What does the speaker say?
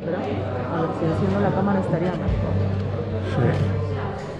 ¿verdad? A ver si enciendo la cámara estaría mejor.